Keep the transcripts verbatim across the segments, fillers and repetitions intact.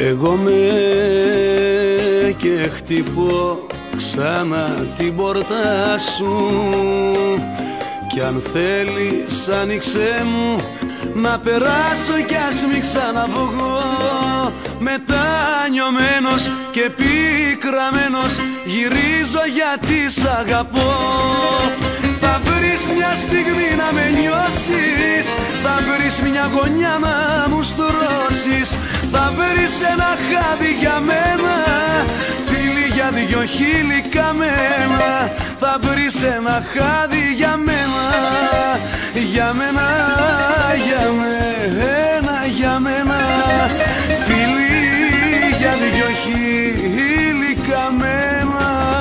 Εγώ με και χτυπώ ξανά την πόρτα σου κι αν θέλεις άνοιξέ μου να περάσω κι ας μη ξαναβγώ. Μετανιωμένος και πικραμένος γυρίζω γιατί σ' αγαπώ. Θα βρεις μια στιγμή να με νιώσεις, θα βρεις μια γωνιά να μου στρώσεις, θα βρεις ένα χάδι για μένα, φίλοι για δυο χείλη καμένα. Θα βρεις ένα χάδι για μένα, για μένα, για μένα, για μένα, φίλοι για δυο χείλη καμένα.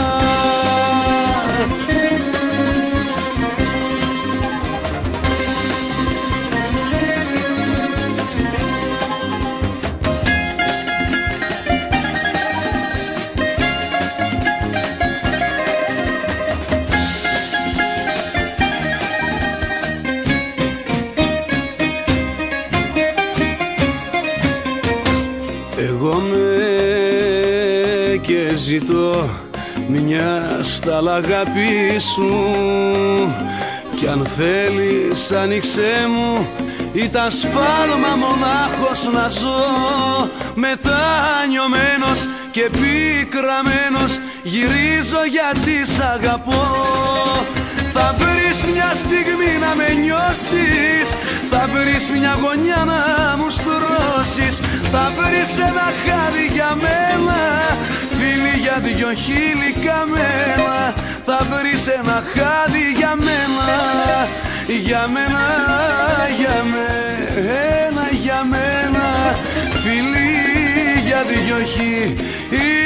Εγώ με και ζητώ μια στάλα αγάπη σου κι αν θέλεις άνοιξέ μου, ήταν σφάλμα μονάχος να ζω. Μετανιωμένος και πικραμένος γυρίζω γιατί σ' αγαπώ. Θα βρεις μια στιγμή να με νιώσεις, θα βρεις μια γωνιά να μου στρώσεις, θα βρεις ένα χάδι για μένα, φίλοι για δυο χείλη καμένα. Θα βρεις ένα χάδι για μένα, για μένα, για μένα, για μένα, φίλοι για δυο χείλη